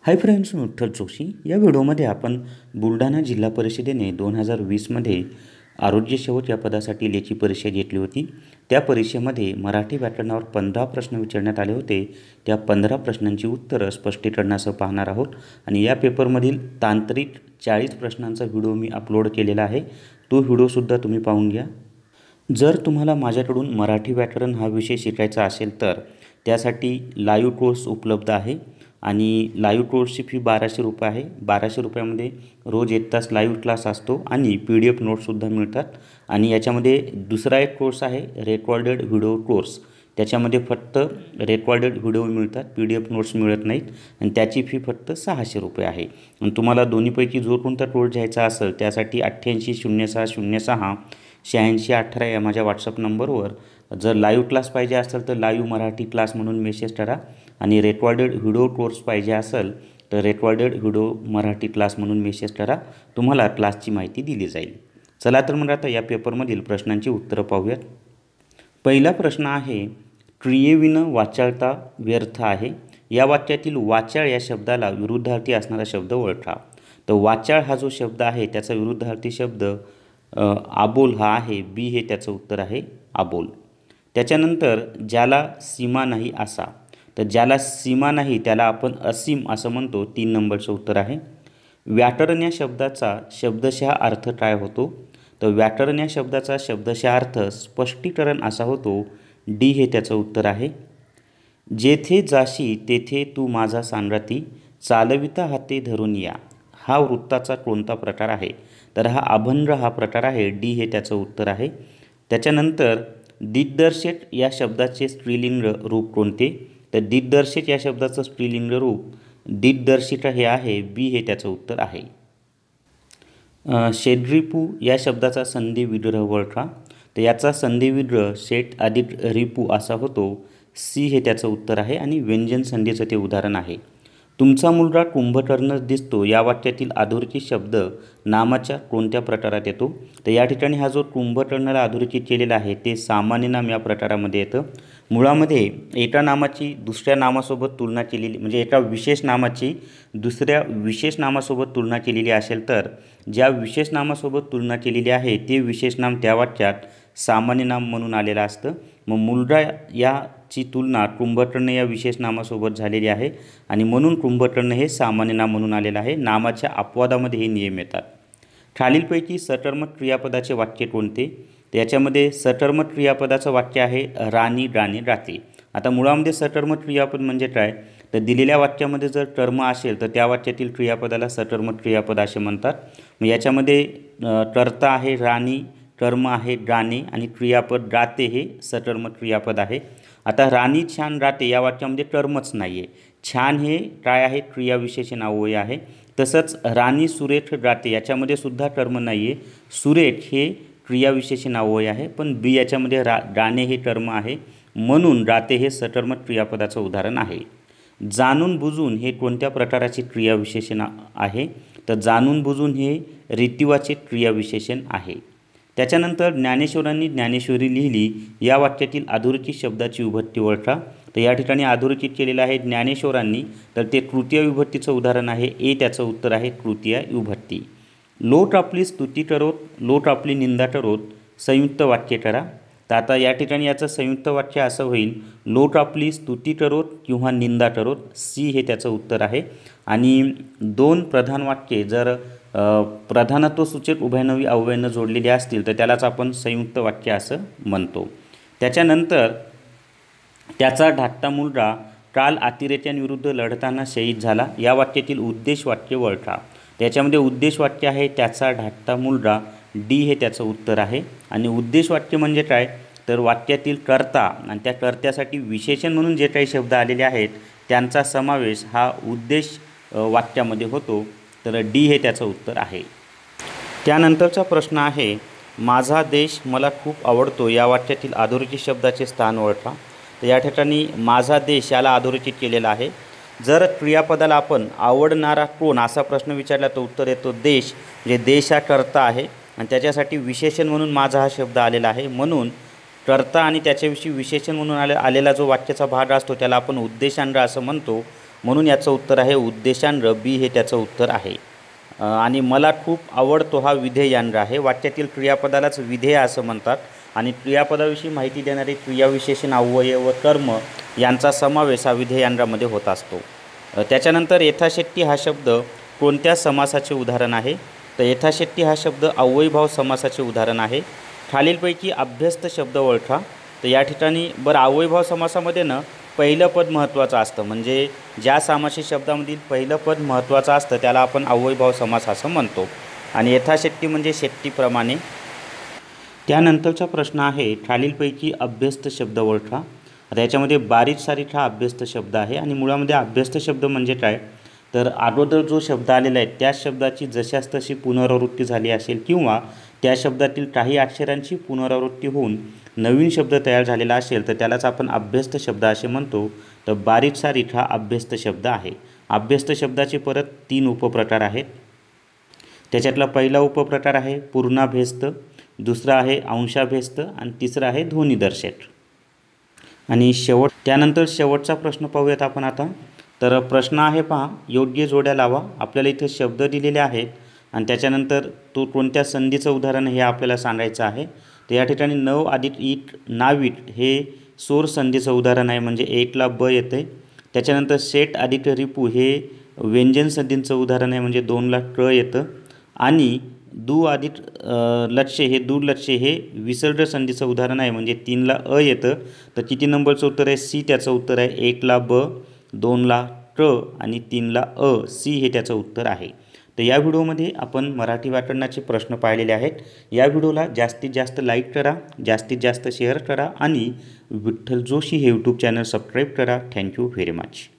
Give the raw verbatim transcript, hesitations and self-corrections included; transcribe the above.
हाय friends, मी विठ्ठल जोशी. या व्हिडिओमध्ये आपण बुलढाणा जिल्हा परिषदेने दोन हजार वीसमध्ये आरोग्य सेवक या पदासाठी लेखी परीक्षा घेतली होती. त्या परीक्षेमध्ये मराठी व्याकरणावर पंधरा प्रश्न विचारण्यात आले होते. त्या पंधरा प्रश्नांची उत्तरं स्पष्टीकरणासह पाहणार आहोत आणि या पेपरमधील तांत्रिक चाळीस प्रश्नांचा व्हिडिओ मी अपलोड केलेला आहे. तो व्हिडिओसुद्धा तुम्ही पाहून घ्या. जर तुम्हाला माझ्याकडून मराठी व्याकरण हा विषय शिकायचा असेल तर त्यासाठी लाईव्ह कोर्स उपलब्ध आहे आणि लाईव्ह कोर्सची फी बाराशे रुपये आहे. बाराशे रुपयामध्ये रोज एक तास लाईव्ह क्लास असतो आणि पी डी एफ नोट्ससुद्धा मिळतात. आणि याच्यामध्ये दुसरा एक कोर्स आहे रेकॉर्डेड व्हिडिओ कोर्स. त्याच्यामध्ये फक्त रेकॉर्डेड व्हिडिओ मिळतात, पी डी एफ नोट्स मिळत नाहीत आणि त्याची फी फक्त सहाशे रुपये आहे. आणि तुम्हाला दोन्हीपैकी जो कोणता कोर्स घ्यायचा असेल त्यासाठी अठ्ठ्याऐंशी शून्य सहा शून्य सहा शहाऐंशी अठरा या माझ्या व्हॉट्सअप नंबरवर जर लाईव्ह क्लास पाहिजे असेल तर लाईव्ह मराठी क्लास म्हणून मेसेज करा आणि रेकॉर्डेड व्हिडिओ कोर्स पाहिजे असेल तर रेकॉर्डेड व्हिडिओ मराठी क्लास म्हणून मेसेज करा. तुम्हाला क्लासची माहिती दिली जाईल. चला तर मग आता या पेपरमधील प्रश्नांची उत्तरं पाहूयात. पहिला प्रश्न आहे, क्रियेविना वाचाळता व्यर्थ आहे. या वाक्यातील वाचाळ या शब्दाला विरुद्धार्थी असणारा शब्द ओळखा. तर वाचाळ हा जो शब्द आहे त्याचा विरुद्धार्थी शब्द आबोल हा आहे. बी हे त्याचं उत्तर आहे, आबोल. त्याच्यानंतर ज्याला सीमा नाही असा. तर ज्याला सीमा नाही त्याला आपण असीम असं म्हणतो. तीन नंबरचं उत्तर आहे. व्याकरण या शब्दाचा शब्दशः अर्थ काय होतो. तर व्याकरण या शब्दाचा शब्दशः अर्थ स्पष्टीकरण असा होतो. डी हे त्याचं उत्तर आहे. जेथे जाशी तेथे तू माझा सांगाती, चालविता हाते धरून या. हा वृत्ताचा कोणता प्रकार आहे. तर हा अभंग हा प्रकार आहे. डी हे त्याचं उत्तर आहे. त्याच्यानंतर दिग्दर्शक या शब्दाचे स्त्रीलिंग रूप कोणते. तर दिग्दर्शक या शब्दाचं स्त्रीलिंग रूप दिग्दर्शिका हे आहे. बी हे त्याचं उत्तर आहे. शेड्रिपू या शब्दाचा संधी विग्रह ओळखा. तर याचा संधी विग्रह शेट अधिक रिपू असा होतो. सी हे त्याचं उत्तर आहे आणि व्यंजन संधीचं ते उदाहरण आहे. तुमचा मुलगा कुंभकर्ण दिसतो या वाक्यातील अधोरेखित शब्द नामाच्या कोणत्या प्रकारात येतो. तर या ठिकाणी हा जो कुंभकर्णाला अधोरेखित केलेला आहे ते सामान्य नाम या प्रकारामध्ये येतं. मुळामध्ये एका नामाची दुसऱ्या नामासोबत तुलना केलेली म्हणजे एका विशेष नामाची दुसऱ्या विशेष नामासोबत तुलना केलेली असेल तर ज्या विशेष नामासोबत तुलना केलेली आहे ते विशेष नाम त्या वाक्यात सामान्य नाम म्हणून आलेलं असतं. मग मुलगा याची तुलना कुंभकर्ण या विशेष नामासोबत झालेली आहे आणि म्हणून कुंभकर्ण हे सामान्य नाम म्हणून आलेलं आहे. नामाच्या अपवादामध्ये हे नियम येतात. खालीलपैकी सकर्मक क्रियापदाचे वाक्य कोणते. तर याच्यामध्ये सकर्मक क्रियापदाचं वाक्य आहे राणी गाणे गाते. आता मुळामध्ये सकर्मक क्रियापद म्हणजे काय. तर दिलेल्या वाक्यामध्ये जर कर्म असेल तर त्या वाक्यातील क्रियापदाला सकर्मक क्रियापद असे म्हणतात. मग याच्यामध्ये कर्ता आहे राणी, कर्म आहे गाणे आणि क्रियापद गाते हे सकर्मक क्रियापद आहे. आता राणी छान गाते या वाक्यामध्ये कर्मच नाही आहे. छान हे काय आहे, क्रियाविशेषण अव्यय आहे. तसंच राणी सुरेख गाते याच्यामध्ये सुद्धा कर्म नाही आहे. सुरेख हे क्रियाविशेषण अव्यय आहे. पण बी याच्यामध्ये रा गाणे हे कर्म आहे म्हणून गाते हे सकर्मक क्रियापदाचं उदाहरण आहे. जाणून बुजून हे कोणत्या प्रकाराचे क्रियाविशेषण आहे. तर जाणून बुजून हे रीतिवाचक क्रियाविशेषण आहे. त्याच्यानंतर ज्ञानेश्वरांनी ज्ञानेश्वरी लिहिली या वाक्यातील अधोरेखित शब्दाची विभक्ती ओळखा. तर या ठिकाणी अधोरेखित केलेलं आहे ज्ञानेश्वरांनी, तर ते तृतीय विभक्तीचं उदाहरण आहे. ए त्याचं उत्तर आहे तृतीय विभक्ती. लोट आपली स्तुती करोत, लोट आपली निंदा करोत, संयुक्त वाक्य करा. तर आता या ठिकाणी याचं संयुक्त वाक्य असं होईल, लोट आपली स्तुती करोत किंवा निंदा करोत. सी हे त्याचं उत्तर आहे. आणि दोन प्रधान वाक्ये जर प्रधानत्व सूचक उभयनवी अव्ययानं जोडलेले असतील तर त्यालाच आपण संयुक्त वाक्य असं म्हणतो. त्याच्यानंतर त्याचा धाकटा मुलगा काल अतिरेक्यांविरुद्ध लढताना शहीद झाला या वाक्यातील उद्देश वाक्य ओळखा. त्याच्यामध्ये उद्देश वाक्य आहे त्याचा धाकटा मुलगा. डी हे त्याचं उत्तर आहे. आणि उद्देश वाक्य म्हणजे काय तर वाक्यातील कर्ता आणि त्या कर्त्यासाठी विशेषण म्हणून जे काही शब्द आलेले आहेत त्यांचा समावेश हा उद्देश वाक्यामध्ये होतो. तर डी हे त्याचं उत्तर आहे. त्यानंतरचा प्रश्न आहे, माझा देश मला खूप आवडतो या वाक्यातील अधोरेखित शब्दाचे स्थान ओळखा. तर या ठिकाणी माझा देश याला अधोरेखित केलेला आहे. जर क्रियापदाला आपण आवडणारा कोण असा प्रश्न विचारला तर उत्तर येतो देश. म्हणजे देश हा कर्ता आहे आणि त्याच्यासाठी विशेषण म्हणून माझा हा शब्द आलेला आहे. म्हणून कर्ता आणि त्याच्याविषयी विशेषण म्हणून आले आलेला जो वाक्याचा भाग असतो त्याला आपण उद्देशांग असं म्हणतो. म्हणून याचं उत्तर आहे उद्देशांर, बी हे त्याचं उत्तर आहे. आणि मला खूप आवडतो हा विधेयांर आहे. वाक्यातील क्रियापदालाच विधेय असं म्हणतात आणि क्रियापदाविषयी माहिती देणारे क्रियाविशेषण, अव्यय व कर्म यांचा समावेश हा विधेयांरामध्ये होत असतो. त्याच्यानंतर यथाशक्ती हा शब्द कोणत्या समासाचे उदाहरण आहे? तर यथाशक्ती हा शब्द अव्ययीभाव समासाचे उदाहरण आहे. खालीलपैकी अभ्यस्त शब्द ओळखा. तर या ठिकाणी बरं अव्ययीभाव समासामध्ये ना पहिलं पद महत्त्वाचं असतं, म्हणजे ज्या सामासिक शब्दामधील पहिलं पद महत्त्वाचं असतं त्याला आपण अव्ययीभाव समास असं म्हणतो. आणि यथाशक्ती म्हणजे शक्तीप्रमाणे. त्यानंतरचा प्रश्न आहे खालीलपैकी अभ्यस्त शब्द ओळखा. आता याच्यामध्ये बारीक सारीक हा अभ्यस्त शब्द आहे आणि मुळामध्ये अभ्यस्त शब्द म्हणजे काय, तर अगोदर जो शब्द आलेला आहे त्या शब्दाची जशास तशी पुनरावृत्ती झाली असेल किंवा त्या शब्दातील काही अक्षरांची पुनरावृत्ती होऊन नवीन शब्द तयार झालेला असेल तर त्यालाच आपण अभ्यस्त शब्द असे म्हणतो. तर बारीक सारीक हा अभ्यस्त शब्द आहे. अभ्यस्त शब्दाचे परत तीन उपप्रकार आहेत. त्याच्यातला पहिला उपप्रकार आहे पूर्णाभ्यस्त, दुसरा आहे अंशाभ्यस्त आणि तिसरा आहे ध्वनिदर्शक. आणि शेवट त्यानंतर शेवटचा प्रश्न पाहूयात आपण आता. तर प्रश्न आहे पहा, योग्य जोड्या लावा. आपल्याला इथे शब्द दिलेले आहेत आणि त्याच्यानंतर तो कोणत्या संधीचं उदाहरण हे आपल्याला सांगायचं आहे. तर या ठिकाणी नव अधिक ईट नावीट हे सोर संधीचं उदाहरण आहे, म्हणजे एकला ब येते. त्याच्यानंतर शेट अधिक रिपू हे व्यंजन संधीचं उदाहरण आहे, म्हणजे दोनला क येतं. आणि दु अधिक लक्ष हे दुर्लक्ष हे विसर्ग संधीचं उदाहरण आहे, म्हणजे तीनला अ येतं. तर किती नंबरचं उत्तर आहे? सी त्याचं उत्तर आहे. एकला ब, दोनला क आणि तीनला अ, सी हे त्याचं उत्तर आहे. तर या व्हिडिओमध्ये आपण मराठी व्याकरणाचे प्रश्न पाहिलेले आहेत. या व्हिडिओला जास्तीत जास्त लाईक करा, जास्तीत जास्त शेअर करा आणि विठ्ठल जोशी हे यूट्यूब चॅनल सबस्क्राईब करा. Thank you very much.